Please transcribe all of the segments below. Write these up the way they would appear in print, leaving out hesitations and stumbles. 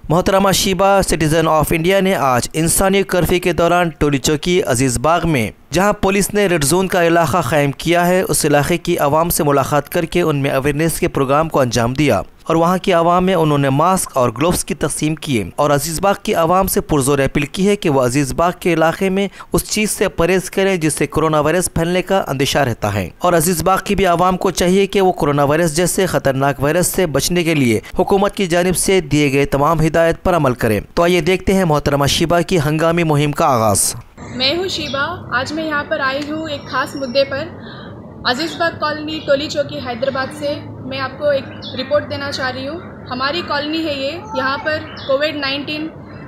मोहतरमा Sheeba citizen of India ने आज इंसानी कर्फ्यू के दौरान टोली चौकी अजीज बाग में, जहां पुलिस ने रेड जोन का इलाका कायम किया है, उस इलाके की आवाम से मुलाकात करके उनमें अवेयरनेस के प्रोग्राम को अंजाम दिया और वहां की आवाम में उन्होंने मास्क और ग्लोव्स की तकसीम किए और अजीज बाग की आवाम से पुरजोर अपील की है कि वह अजीज बाग के इलाके में उस चीज़ से परहेज करें जिससे कोरोना वायरस फैलने का अंदेशा रहता है और अजीज बाग की भी आवाम को चाहिए कि वो कोरोना वायरस जैसे खतरनाक वायरस से बचने के लिए हुकूमत की जानिब से दिए गए तमाम हिदायत पर अमल करें। तो आइए देखते हैं मोहतरमा शीबा की हंगामी मुहिम का आगाज़। मैं हूँ शीबा। आज मैं यहाँ पर आई हूँ एक ख़ास मुद्दे पर। अजीज बाग कॉलोनी टोली चौकी हैदराबाद से मैं आपको एक रिपोर्ट देना चाह रही हूँ। हमारी कॉलोनी है ये, यहाँ पर कोविड-19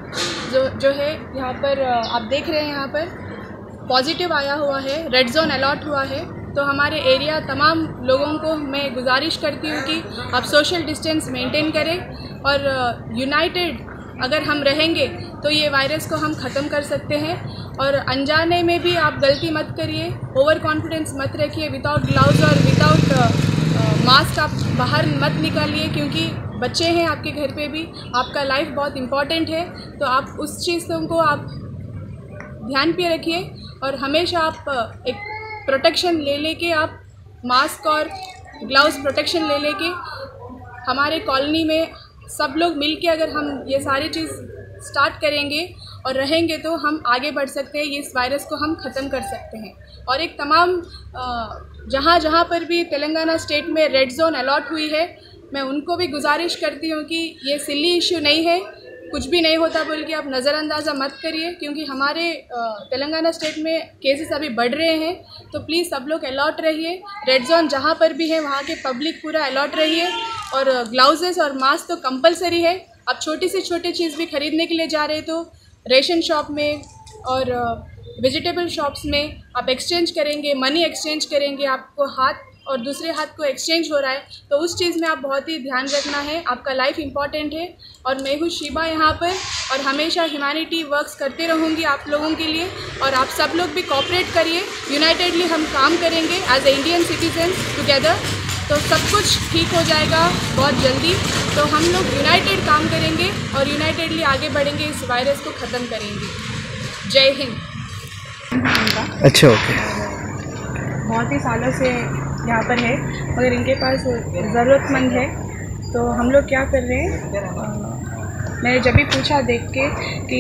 जो है यहाँ पर आप देख रहे हैं, यहाँ पर पॉजिटिव आया हुआ है, रेड जोन अलॉट हुआ है। तो हमारे एरिया तमाम लोगों को मैं गुजारिश करती हूँ कि आप सोशल डिस्टेंस मेंटेन करें और यूनाइटेड अगर हम रहेंगे तो ये वायरस को हम ख़त्म कर सकते हैं। और अनजाने में भी आप गलती मत करिए, ओवर कॉन्फिडेंस मत रखिए, विदाउट ग्लव्स और विदाउट मास्क आप बाहर मत निकालिए, क्योंकि बच्चे हैं आपके घर पे भी, आपका लाइफ बहुत इम्पॉर्टेंट है। तो आप उस चीज़ों को आप ध्यान पे रखिए और हमेशा आप एक प्रोटेक्शन ले लेके, आप मास्क और ग्लव्स प्रोटेक्शन ले लेके, हमारे कॉलोनी में सब लोग मिलके अगर हम ये सारी चीज़ स्टार्ट करेंगे और रहेंगे तो हम आगे बढ़ सकते हैं, इस वायरस को हम ख़त्म कर सकते हैं। और एक तमाम जहाँ जहाँ पर भी तेलंगाना स्टेट में रेड जोन अलॉट हुई है, मैं उनको भी गुजारिश करती हूँ कि ये सिली इशू नहीं है, कुछ भी नहीं होता बोल के आप नज़रअंदाज़ा मत करिए, क्योंकि हमारे तेलंगाना स्टेट में केसेस अभी बढ़ रहे हैं। तो प्लीज़ सब लोग अलर्ट रहिए, रेड जोन जहाँ पर भी है वहाँ के पब्लिक पूरा अलर्ट रहिए। और ग्लव्सेस और मास्क तो कंपलसरी है। आप छोटी से छोटी चीज़ भी ख़रीदने के लिए जा रहे तो रेशन शॉप में और वेजिटेबल शॉप्स में आप एक्सचेंज करेंगे, मनी एक्सचेंज करेंगे, आपको हाथ और दूसरे हाथ को एक्सचेंज हो रहा है, तो उस चीज़ में आप बहुत ही ध्यान रखना है। आपका लाइफ इम्पॉर्टेंट है। और मैं हूँ शीबा यहाँ पर और हमेशा ह्यूमैनिटी वर्क्स करते रहूँगी आप लोगों के लिए। और आप सब लोग भी कोऑपरेट करिए, यूनाइटेडली हम काम करेंगे as a Indian citizens together, तो सब कुछ ठीक हो जाएगा बहुत जल्दी। तो हम लोग यूनाइटेड काम करेंगे और यूनाइटेडली आगे बढ़ेंगे, इस वायरस को ख़त्म करेंगे। जय हिंद। अच्छा, ओके। बहुत ही सालों से यहाँ पर है, मगर इनके पास ज़रूरतमंद है, तो हम लोग क्या कर रहे हैं, मैंने जब भी पूछा देख के कि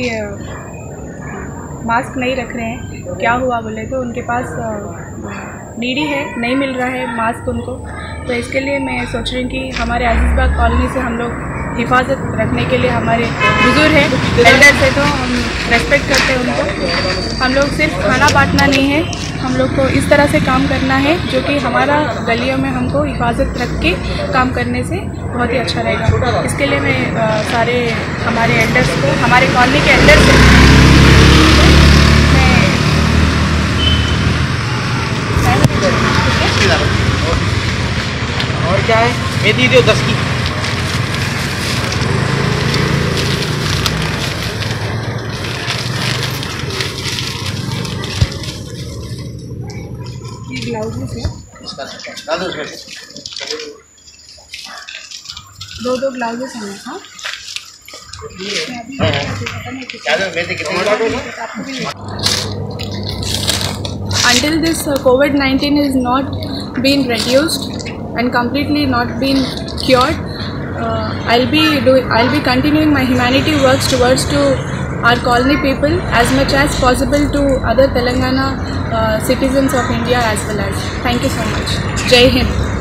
मास्क नहीं रख रहे हैं, क्या हुआ बोले, तो उनके पास नीडी है, नहीं मिल रहा है मास्क उनको। तो इसके लिए मैं सोच रही हूँ कि हमारे अजीज बाग कॉलोनी से हम लोग हिफाजत रखने के लिए, हमारे बुजुर्ग हैं, एल्डर्स है, तो हम रेस्पेक्ट करते हैं उनको। हम लोग सिर्फ खाना बांटना नहीं है, हम लोग को इस तरह से काम करना है जो कि हमारा गलियों में हमको हिफाजत रख के काम करने से बहुत ही अच्छा रहेगा। इसके लिए मैं सारे हमारे एल्डर्स को, हमारे कॉलोनी के एल्डर्स से और क्या है, मेथी दो 10 की। ग्लव्स है, दो ग्लव्स हैं। हाँ, until this COVID-19 is not been reduced and completely not been cured, I'll be continuing my humanity works towards to our colony people as much as possible to other Telangana citizens of India as well as. Thank you so much. Jai Hind.